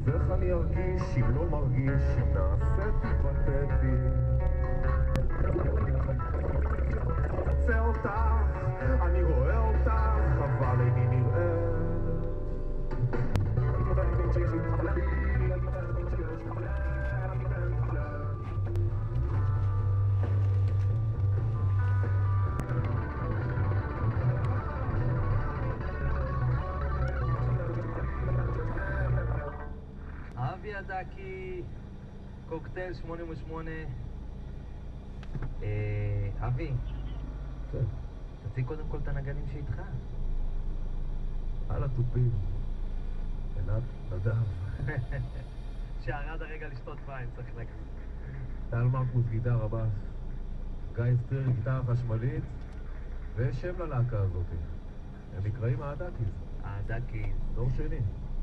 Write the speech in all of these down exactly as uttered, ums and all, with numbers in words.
ואיך אני ארגיש אם לא מרגיש אם נעשיתי פתטי. רוצה אותך, אני רואה אותך, אבל איני נראה. אבי הדקי, קוקטייל שמונים ושמונה. אבי, תציג קודם כל את הנגנים שאיתך. על התופים, עינת נדב. שערד הרגע לשתות מים, צריך להגיד. טל מרקוס גיטרה בס, גיא סטריר גיטרה חשמלית, ויש שם ללהקה הזאת. הם נקראים האדקיז. האדקיז. דור שני.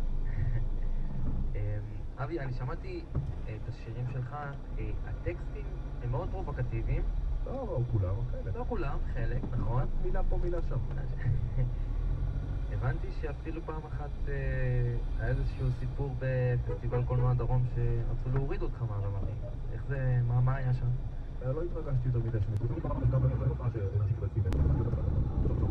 אבי, אני שמעתי את השירים שלך, הטקסטים הם מאוד פרובוקטיביים. לא, לא כולם, חלק. לא כולם, חלק, נכון. מילה פה, מילה שם. הבנתי שאפילו פעם אחת היה איזשהו סיפור בפסטיבל קולנוע דרום שרצו להוריד אותך מהבמרים. איך זה, מה היה שם? לא התרגשתי יותר מדי שני.